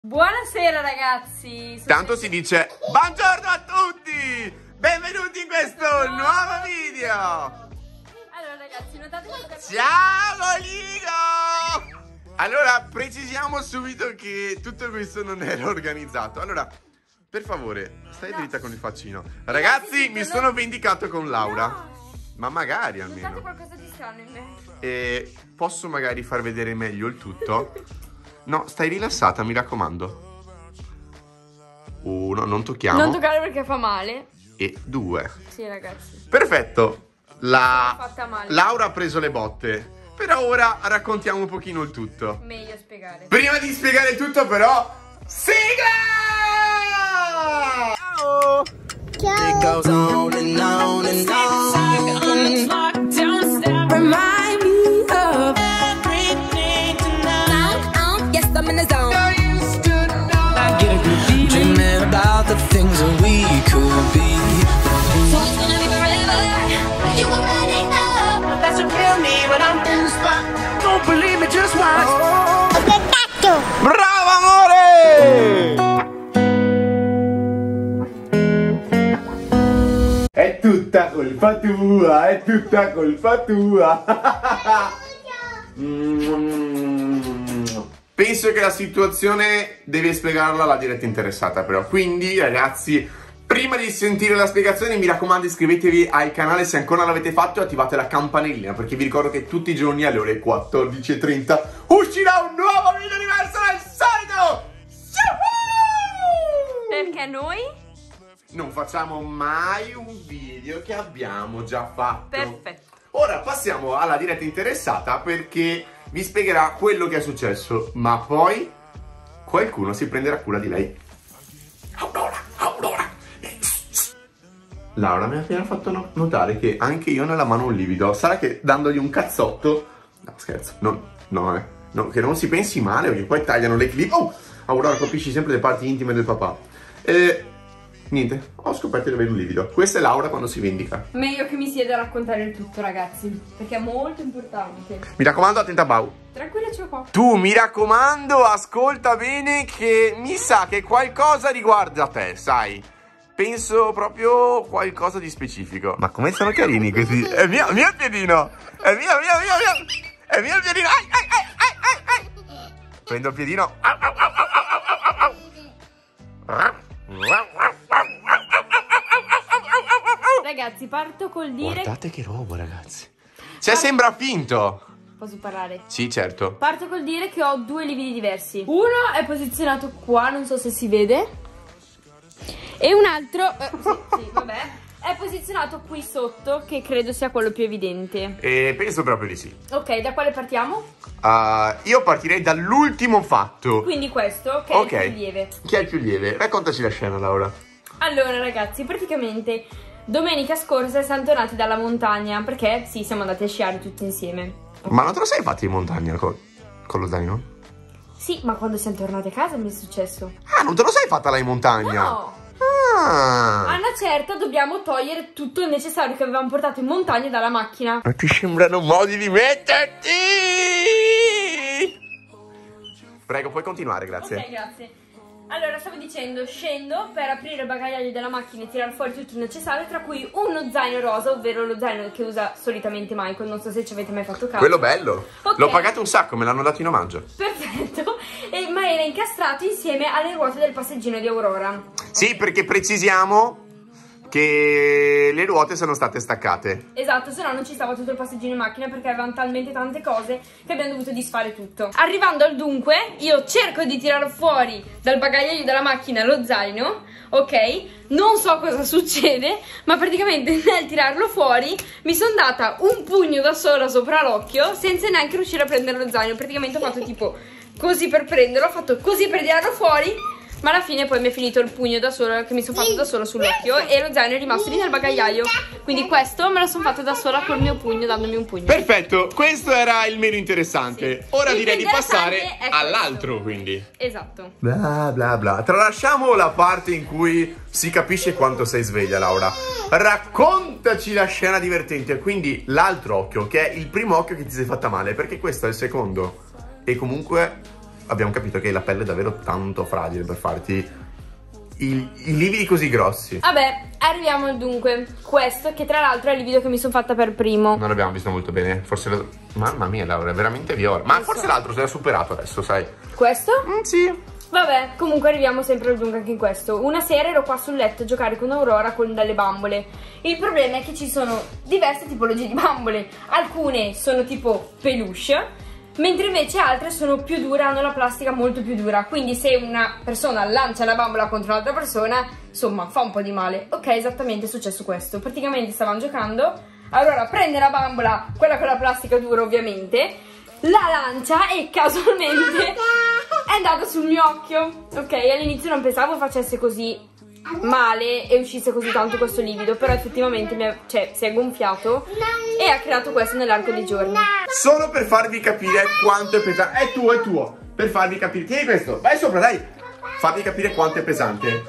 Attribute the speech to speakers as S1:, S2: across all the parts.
S1: Buonasera ragazzi.
S2: Tanto si dice buongiorno a tutti. Benvenuti in questo nuovo video.
S1: Allora ragazzi, notate che...
S2: Ciao Ligo. Allora, precisiamo subito che tutto questo non era organizzato. Allora, per favore, stai dritta con il faccino. Ragazzi, mi sono vendicato con Laura.
S1: No.
S2: Ma magari
S1: Notate
S2: almeno.
S1: qualcosa di strano in me.
S2: E posso magari far vedere meglio il tutto? No, stai rilassata, mi raccomando. 1, non tocchiamo.
S1: Non toccare perché fa male.
S2: E 2.
S1: Sì ragazzi.
S2: Perfetto.
S1: Fatta male.
S2: Laura ha preso le botte. Però ora raccontiamo un pochino il tutto.
S1: Meglio spiegare.
S2: Prima di spiegare il tutto però, sigla! Ciao!
S3: It goes on and on and on. Remind me of everything tonight. Yes, I'm in the zone. I get a good feeling. Dreaming about the things that we could be. So it's gonna be forever. You already know. That's what kill me when I'm in the spot. Don't believe me, just watch.
S2: Brava amore! È tutta colpa tua, è tutta colpa tua. Penso che la situazione deve spiegarla la diretta interessata però. Quindi ragazzi, prima di sentire la spiegazione mi raccomando iscrivetevi al canale se ancora non l'avete fatto e attivate la campanellina, perché vi ricordo che tutti i giorni alle ore 14:30 uscirà un nuovo video diverso dal solito.
S1: Perché noi?
S2: Non facciamo mai un video che abbiamo già fatto.
S1: Perfetto.
S2: Ora passiamo alla diretta interessata perché vi spiegherà quello che è successo, ma poi qualcuno si prenderà cura di lei. Aurora. Laura mi ha appena fatto notare che anche io ho nella mano un livido. Sarà che dandogli un cazzotto... No, scherzo. No, che non si pensi male perché poi tagliano le clip. Oh! Aurora, colpisci sempre le parti intime del papà. Niente, ho scoperto di avere un livido. Questa è Laura quando si vendica.
S1: Meglio che mi sieda a raccontare il tutto ragazzi, perché è molto importante.
S2: Mi raccomando, attenta a Bau.
S1: Tranquilla, ce l'ho qua.
S2: Tu, mi raccomando, ascolta bene che mi sa che qualcosa riguarda te, sai? Penso proprio qualcosa di specifico. Ma come sono carini questi? È mio piedino! È mio! È mio il piedino! Ai! Prendo il piedino.
S1: Ragazzi, parto col dire...
S2: Guardate che roba, ragazzi. Cioè, sembra finto.
S1: Posso parlare?
S2: Sì, certo.
S1: Parto col dire che ho due lividi diversi. Uno è posizionato qua, non so se si vede. E un altro, sì, vabbè, è posizionato qui sotto, che credo sia quello più evidente.
S2: Penso proprio di sì.
S1: Ok, da quale partiamo?
S2: Io partirei dall'ultimo fatto.
S1: Quindi questo, che è il più lieve.
S2: Chi è il più lieve? Raccontaci la scena, Laura.
S1: Allora, ragazzi, praticamente domenica scorsa siamo tornati dalla montagna, perché sì, siamo andati a sciare tutti insieme.
S2: Ma non te lo sei fatto in montagna con lo zaino?
S1: Sì, ma quando siamo tornati a casa mi è successo.
S2: Ah, non te lo sei fatta là in montagna?
S1: No!
S2: Ah.
S1: A una certa dobbiamo togliere tutto il necessario che avevamo portato in montagna dalla macchina.
S2: Ma ti sembrano modi di metterti? Prego, puoi continuare, grazie.
S1: Ok, grazie. Allora, stavo dicendo, scendo per aprire il bagagliaio della macchina e tirare fuori tutto il necessario, tra cui uno zaino rosa, ovvero lo zaino che usa solitamente Michael, non so se ci avete mai fatto caso.
S2: Quello bello.
S1: Ok.
S2: L'ho pagato un sacco, me l'hanno dato in omaggio.
S1: Perfetto. Ma era incastrato insieme alle ruote del passeggino di Aurora.
S2: Sì, perché precisiamo che le ruote sono state staccate.
S1: Esatto, se no non ci stava tutto il passeggino in macchina perché avevano talmente tante cose che abbiamo dovuto disfare tutto. Arrivando al dunque, io cerco di tirare fuori dal bagagliaio della macchina lo zaino, ok? Non so cosa succede, ma praticamente nel tirarlo fuori mi sono data un pugno da sola sopra l'occhio senza neanche riuscire a prendere lo zaino. Praticamente ho fatto tipo così per prenderlo, ho fatto così per tirarlo fuori, ma alla fine poi mi è finito il pugno da sola che mi sono fatto da sola sull'occhio e lo zaino è rimasto lì nel bagagliaio. Quindi questo me lo sono fatto da sola col mio pugno, dandomi un pugno.
S2: Perfetto, questo era il meno interessante.
S1: Sì.
S2: Ora
S1: Il
S2: direi
S1: più
S2: di passare
S1: interessante è
S2: all'altro, quindi.
S1: Esatto.
S2: Bla bla bla. Tralasciamo la parte in cui si capisce quanto sei sveglia, Laura. Raccontaci la scena divertente. Quindi l'altro occhio, che è il primo occhio che ti sei fatta male, perché questo è il secondo. E comunque abbiamo capito che la pelle è davvero tanto fragile per farti i lividi così grossi.
S1: Vabbè, arriviamo al dunque. Questo che tra l'altro è il livido che mi sono fatta per primo.
S2: Non l'abbiamo visto molto bene. Forse mamma mia Laura, è veramente viola. Ma forse l'altro si è superato adesso, sai.
S1: Questo?
S2: Sì.
S1: Vabbè, comunque arriviamo sempre al dunque anche in questo. Una sera ero qua sul letto a giocare con Aurora con delle bambole. Il problema è che ci sono diverse tipologie di bambole. Alcune sono tipo peluche, mentre invece altre sono più dure, hanno la plastica molto più dura. Quindi se una persona lancia la bambola contro un'altra persona, insomma, fa un po' di male. Ok, esattamente è successo questo. Praticamente stavano giocando, Aurora prende la bambola, quella con la plastica dura ovviamente, la lancia e casualmente è andata sul mio occhio. Ok, all'inizio non pensavo facesse così male e uscisse così tanto questo livido, però effettivamente si è gonfiato e ha creato questo nell'arco dei giorni.
S2: Solo per farvi capire quanto è pesante. È tuo. Per farvi capire. Tieni questo, vai sopra, dai. Farvi capire quanto è pesante.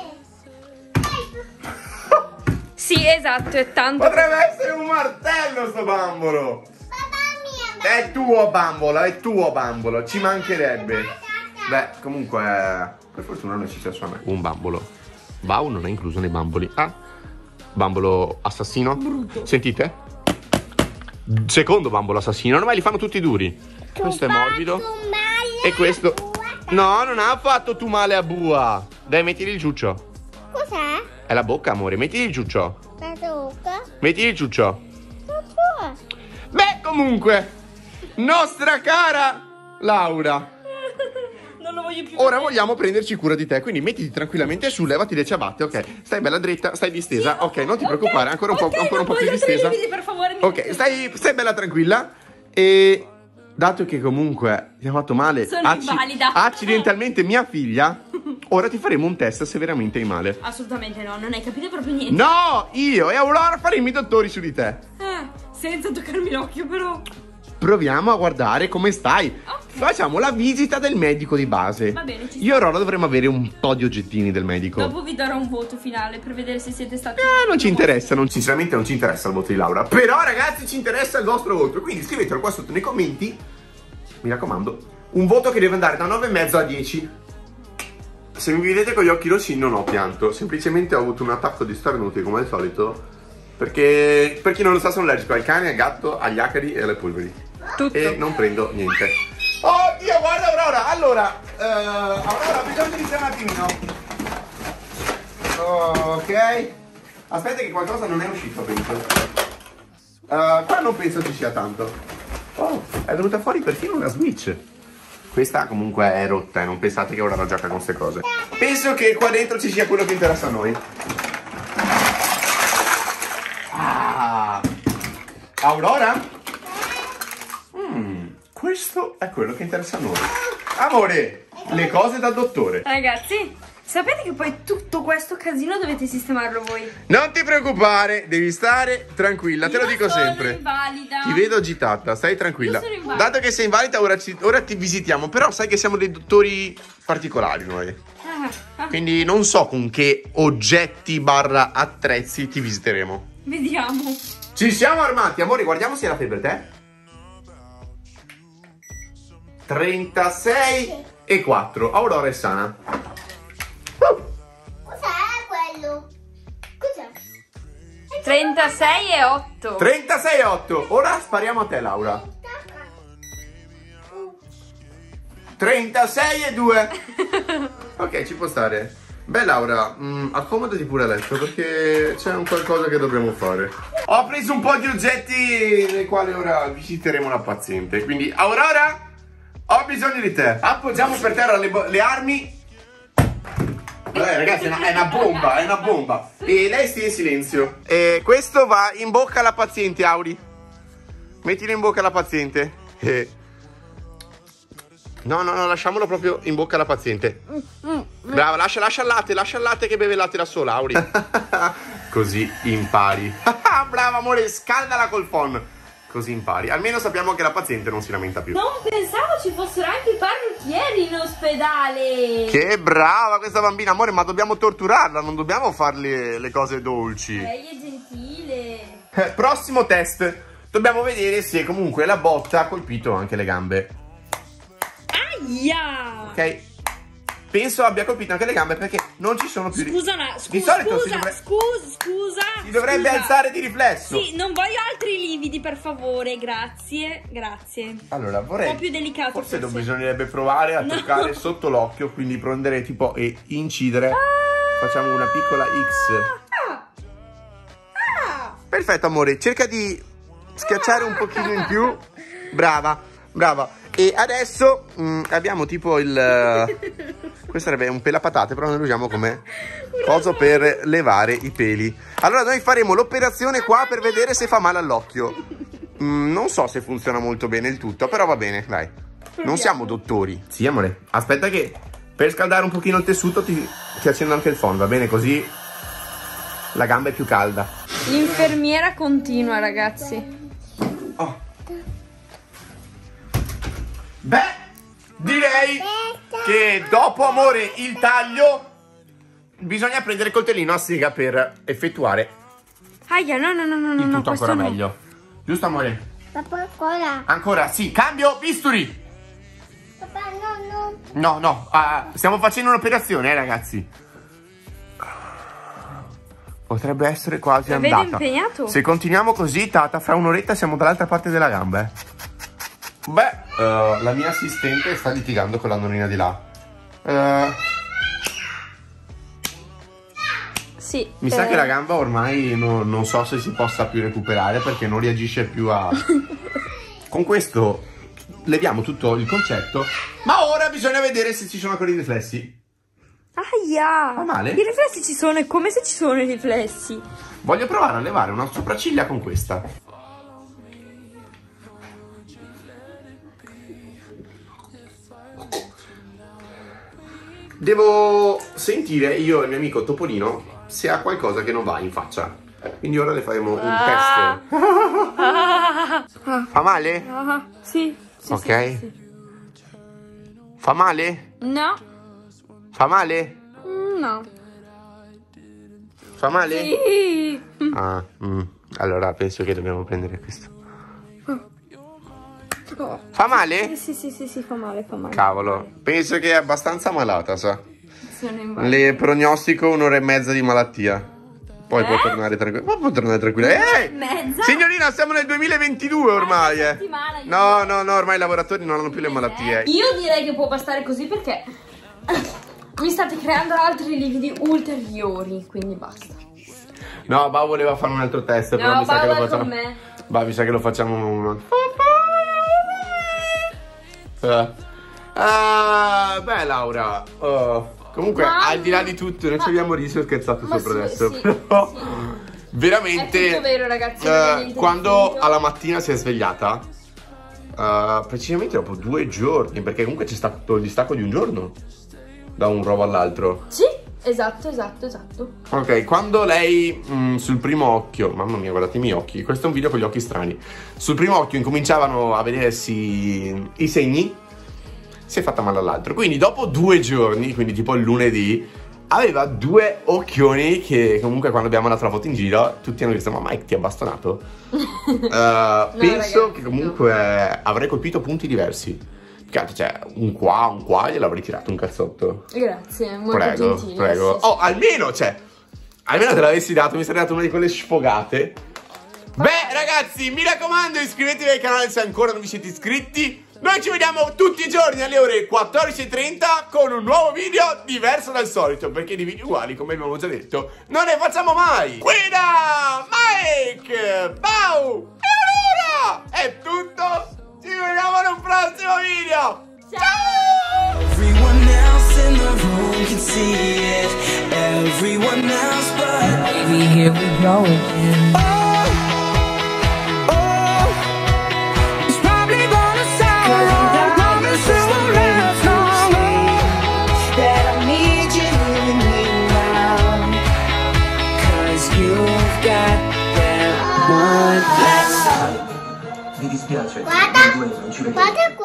S1: Sì, esatto, è tanto.
S2: Potrebbe essere un martello sto bambolo. È tuo bambolo, ci mancherebbe. Beh, comunque, per fortuna non è successo a me. Un bambolo. Bau non è incluso nei bamboli. Ah, bambolo assassino.
S1: Brutto.
S2: Sentite? Secondo bambolo assassino. Ormai li fanno tutti duri. Questo è morbido. E questo... No, non ha fatto tu male a Bua. Dai, mettili il ciuccio.
S4: Cos'è?
S2: È la bocca, amore. Mettili il ciuccio.
S4: La bocca?
S2: Mettili il ciuccio.
S4: Non può.
S2: Beh, comunque, nostra cara Laura,
S1: Non lo voglio più.
S2: ora vogliamo prenderci cura di te, quindi mettiti tranquillamente su, levati le ciabatte, ok? Stai bella dritta, stai distesa, ok? Non ti preoccupare, ancora un po' più distesa.
S1: Per favore,
S2: Ok, stai bella tranquilla. E dato che comunque ti ha fatto male
S1: sono invalida
S2: accidentalmente mia figlia, ora ti faremo un test se veramente hai male.
S1: Assolutamente no, non hai capito proprio niente.
S2: No, io e Aurora faremo i dottori su di te.
S1: Senza toccarmi l'occhio però.
S2: Proviamo a guardare come stai.
S1: Okay.
S2: Facciamo la visita del medico di base.
S1: Va bene, ci
S2: io e Aurora dovremmo avere un po' di oggettini del medico.
S1: Dopo vi darò un voto finale per vedere se siete stati...
S2: Non ci interessa, sinceramente non ci interessa il voto di Laura. Però ragazzi ci interessa il vostro voto. Quindi scrivetelo qua sotto nei commenti. Mi raccomando, un voto che deve andare da 9,5 a 10. Se mi vedete con gli occhi rossi non ho pianto. Semplicemente ho avuto un attacco di starnuti come al solito. Perché per chi non lo sa sono allergico al cane, al gatto, agli acari e alle polveri.
S1: Tutto.
S2: E non prendo niente. Oddio, guarda Aurora. Allora, Aurora, bisogna iniziare un attimino. Ok. Aspetta che qualcosa non è uscito, penso. Qua non penso ci sia tanto. Oh, è venuta fuori perfino una Switch. Questa comunque è rotta, non pensate che Aurora gioca con queste cose. Penso che qua dentro ci sia quello che interessa a noi. Aurora? Questo è quello che interessa a noi. Amore, le cose da dottore.
S1: Ragazzi, sapete che poi tutto questo casino dovete sistemarlo voi.
S2: Non ti preoccupare, devi stare tranquilla, te lo dico sempre.
S1: Invalida.
S2: Ti vedo agitata, stai tranquilla.
S1: Io sono invalida.
S2: Dato che sei invalida, ora ti visitiamo. Però sai che siamo dei dottori particolari noi. Quindi non so con che oggetti / attrezzi ti visiteremo.
S1: Vediamo.
S2: Ci siamo armati, amore, guardiamo se è la febbre te. 36,4. Aurora è sana.
S4: Cos'è quello? Cos'è?
S1: 36,8.
S2: 36,8. Ora spariamo a te, Laura. 36,2. Ok, ci può stare. Beh, Laura, accomodati pure a letto perché c'è un qualcosa che dobbiamo fare. Ho preso un po' di oggetti nei quali ora visiteremo la paziente. Quindi, Aurora, ho bisogno di te. Appoggiamo per terra le armi. Ragazzi, è una bomba, è una bomba. E lei stia in silenzio. E questo va in bocca alla paziente, Auri. Mettilo in bocca alla paziente. No, lasciamolo proprio in bocca alla paziente. Brava, lascia il latte che beve il latte da sola, Auri. Così impari. Brava, amore, scaldala col phon. Così impari. Almeno sappiamo che la paziente non si lamenta più.
S1: Non pensavo ci fossero anche i parrucchieri in ospedale.
S2: Che brava questa bambina, amore, ma dobbiamo torturarla, non dobbiamo farle le cose dolci.
S1: Lei è gentile.
S2: Prossimo test. Dobbiamo vedere se comunque la botta ha colpito anche le gambe.
S1: Aia!
S2: Ok? Penso abbia colpito anche le gambe perché non ci sono più...
S1: Scusa,
S2: di solito
S1: scusa.
S2: si dovrebbe alzare di riflesso.
S1: Sì, non voglio altri lividi, per favore, grazie.
S2: Allora, vorrei...
S1: Un po' più delicato.
S2: Forse bisognerebbe provare a toccare sotto l'occhio, quindi prendere tipo e incidere. Facciamo una piccola X. Perfetto, amore, cerca di schiacciare un pochino in più. Brava. E adesso abbiamo tipo il... Questo sarebbe un pelapatate, però noi lo usiamo come coso per levare i peli. Allora noi faremo l'operazione qua per vedere se fa male all'occhio. Non so se funziona molto bene il tutto, però va bene, dai. Non siamo dottori. Sì, amore, aspetta che per scaldare un pochino il tessuto ti accendo anche il phon, va bene? Così la gamba è più calda.
S1: L'infermiera continua, ragazzi.
S2: Oh. Beh, direi che dopo, amore, il taglio bisogna prendere il coltellino a sega per effettuare
S1: Aia, no,
S2: il tutto ancora meglio. Giusto, amore?
S4: Papà, ancora.
S2: Ancora, sì, cambio bisturi.
S4: Papà, no.
S2: No, stiamo facendo un'operazione, ragazzi. Potrebbe essere quasi
S1: La vedo
S2: andata.
S1: impegnato.
S2: Se continuiamo così, Tata, fra un'oretta siamo dall'altra parte della gamba. Beh, la mia assistente sta litigando con la nonnina di là.
S1: Sì.
S2: Mi sa che la gamba ormai non so se si possa più recuperare perché non reagisce più a... Con questo leviamo tutto il concetto, ma ora bisogna vedere se ci sono ancora i riflessi.
S1: Aia!
S2: Fa male?
S1: I riflessi ci sono, è come se ci sono i riflessi.
S2: Voglio provare a levare una sopracciglia con questa. Devo sentire io e il mio amico Topolino se ha qualcosa che non va in faccia. Quindi ora le faremo un test. Fa male?
S1: Sì.
S2: Ok.
S1: Sì.
S2: Fa male?
S1: No.
S2: Fa male?
S1: No.
S2: Fa male?
S1: Sì.
S2: Allora penso che dobbiamo prendere questo. Fa male?
S1: Sì, fa male.
S2: Cavolo, penso che è abbastanza malata, sa.
S1: Sono in bagno.
S2: Le prognostico un'ora e mezza di malattia. Poi può tornare tranquilla. Ma può tornare tranquilla.
S1: Mezza?
S2: Signorina, siamo nel 2022 ormai,
S1: settimana,
S2: No, ormai i lavoratori non hanno più le malattie.
S1: Io direi che può bastare così perché mi state creando altri lividi ulteriori, quindi basta.
S2: No, Ba voleva fare un altro test, però
S1: No,
S2: mi sa che lo
S1: vai
S2: facciamo.
S1: con me.
S2: Ba, mi sa che lo facciamo. Beh, Laura. Comunque, al di là di tutto, noi ci abbiamo riso e scherzato sopra adesso.
S1: Sì,
S2: però,
S1: sì.
S2: veramente.
S1: È tutto vero, ragazzi.
S2: Quando alla mattina si è svegliata, precisamente dopo 2 giorni, perché comunque c'è stato il distacco di un giorno da un rovo all'altro.
S1: Sì, esatto.
S2: Ok, quando lei sul primo occhio, mamma mia, guardate i miei occhi, questo è un video con gli occhi strani. Sul primo occhio incominciavano a vedersi i segni, si è fatta male all'altro. Quindi dopo 2 giorni, quindi tipo il lunedì, aveva 2 occhioni che comunque quando abbiamo mandato la foto in giro tutti hanno detto: ma Mike ti ha bastonato? Penso
S1: ragazzi,
S2: che comunque avrei colpito punti diversi. Cioè un qua gliel'avrei tirato un cazzotto.
S1: Grazie, molto gentile.
S2: Prego.
S1: Sì.
S2: Oh, almeno te l'avessi dato, mi sarei dato una di quelle sfogate. Beh, ragazzi, mi raccomando, iscrivetevi al canale se ancora non vi siete iscritti. Noi ci vediamo tutti i giorni alle ore 14:30 con un nuovo video diverso dal solito, perché di video uguali, come abbiamo già detto, non ne facciamo mai. Qui da Mike, Bau e allora è tutto. Ci vediamo in un prossimo video. Ciao!
S3: Everyone else in the room can see it. Everyone else but baby, here we go again. It's probably gonna sound wrong, promise it won't last long. That I need you in me now, 'cause you've got that one last.
S5: Mi dispiace,
S4: Guarda,
S5: noi due non ci vediamo.
S4: guarda